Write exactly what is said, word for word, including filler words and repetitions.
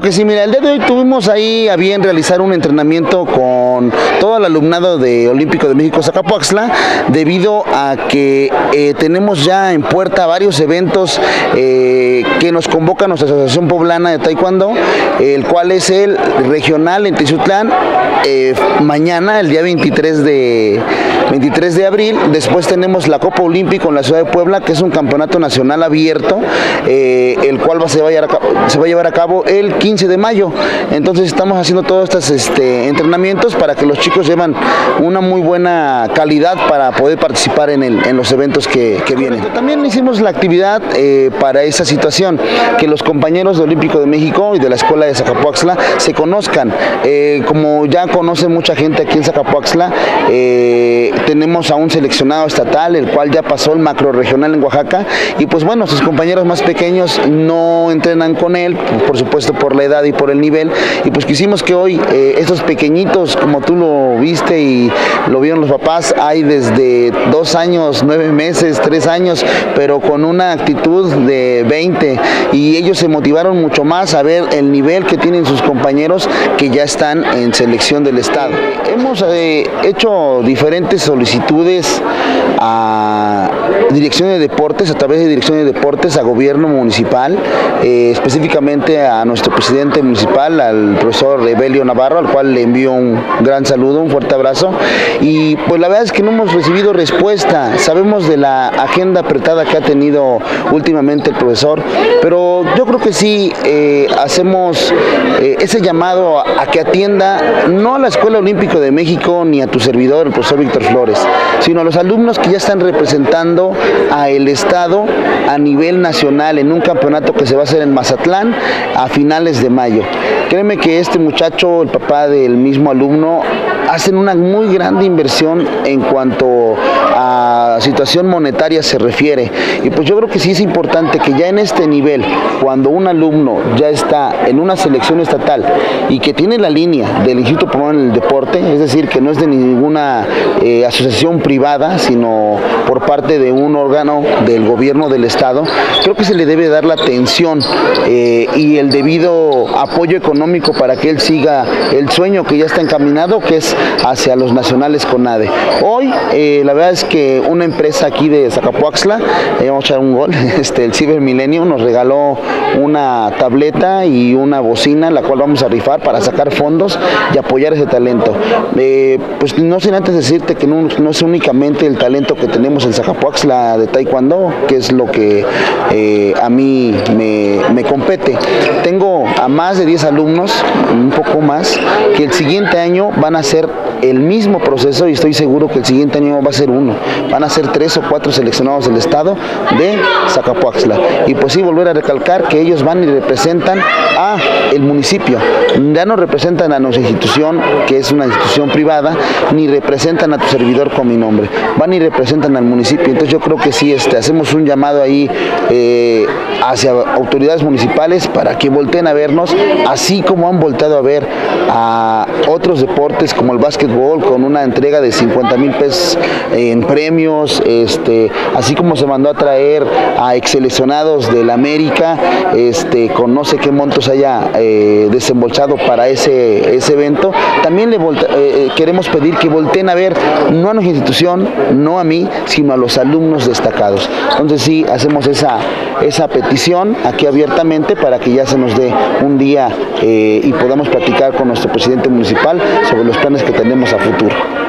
que sí, mira, el día de hoy tuvimos ahí a bien realizar un entrenamiento con todo el alumnado de Olímpico de México Zacapoaxtla, debido a que eh, tenemos ya en puerta varios eventos eh, que nos convoca nuestra Asociación Poblana de Taekwondo, el cual es el regional en Tizutlán, eh, mañana, el día veintitrés de abril. Después tenemos la Copa Olímpica en la ciudad de Puebla, que es un campeonato nacional abierto, eh, el cual va, se, va a cabo, se va a llevar a cabo el quince de mayo. Entonces estamos haciendo todos estos este, entrenamientos para que los chicos lleven una muy buena calidad para poder participar en, el, en los eventos que, que vienen. También hicimos la actividad eh, para esa situación, que los compañeros de Olímpico de México y de la Escuela de Zacapoaxtla se conozcan. Eh, como ya conoce mucha gente aquí en Zacapoaxtla, eh, tenemos a un seleccionado estatal, el cual ya pasó el macro regional en Oaxaca, y pues bueno, sus compañeros más pequeños no entrenan con él, por supuesto por la edad y por el nivel, y pues quisimos que hoy eh, estos pequeñitos, como tú lo viste y lo vieron los papás, hay desde dos años, nueve meses, tres años, pero con una actitud de veinte, y ellos se motivaron mucho más a ver el nivel que tienen sus compañeros que ya están en selección del estado. Hemos eh, hecho diferentes solicitudes a Dirección de Deportes, a través de Dirección de Deportes, a Gobierno Municipal, eh, específicamente a nuestro presidente municipal, al profesor Evelio Navarro, al cual le envío un gran saludo, un fuerte abrazo, y pues la verdad es que no hemos recibido respuesta. Sabemos de la agenda apretada que ha tenido últimamente el profesor, pero yo creo que sí eh, hacemos eh, ese llamado a, a que atienda no a la Escuela Olímpica de México ni a tu servidor, el profesor Víctor Flores, sino a los alumnos que ya están representando a el estado a nivel nacional en un campeonato que se va a hacer en Mazatlán a finales de mayo. Créeme que este muchacho, el papá del mismo alumno, hacen una muy grande inversión en cuanto a situación monetaria se refiere, y pues yo creo que sí es importante que ya en este nivel, cuando un alumno ya está en una selección estatal y que tiene la línea del Instituto Poblano del Deporte, es decir, que no es de ninguna eh, asociación privada, sino por parte de un órgano del gobierno del estado, creo que se le debe dar la atención eh, y el debido apoyo económico para que él siga el sueño que ya está encaminado, que es hacia los nacionales CONADE. Hoy eh, la verdad es que una empresa aquí de Zacapoaxtla, eh, vamos a echar un gol, este, el Cyber Millennium nos regaló una tableta y una bocina, la cual vamos a rifar para sacar fondos y apoyar ese talento. Eh, pues no sin antes decirte que no, no es únicamente el talento que tenemos en Zacapoaxtla de Taekwondo, que es lo que eh, a mí me, me compete. Tengo a más de diez alumnos, un poco más, que el siguiente año van a hacer el mismo proceso, y estoy seguro que el siguiente año va a ser uno, van a ser tres o cuatro seleccionados del estado de Zacapoaxtla. Y pues sí, volver a recalcar que ellos van y representan a el municipio, ya no representan a nuestra institución, que es una institución privada, ni representan a tu servidor con mi nombre, van y representan al municipio. Entonces yo creo que sí, este, hacemos un llamado ahí eh, hacia autoridades municipales para que volteen a vernos, así como han volteado a ver a otros deportes como el básquetbol, con una entrega de cincuenta mil pesos en premios, este, así como se mandó a traer a exseleccionados del América, este, con no sé qué montos haya eh, desembolsado para ese, ese evento. También le volta, eh, queremos pedir que volteen a ver, no a nuestra institución, no a mí, sino a los alumnos destacados. Entonces sí, hacemos esa, esa petición aquí abiertamente para que ya se nos dé un día eh, y podamos platicar con nuestro presidente municipal sobre los planes que tenemos a futuro.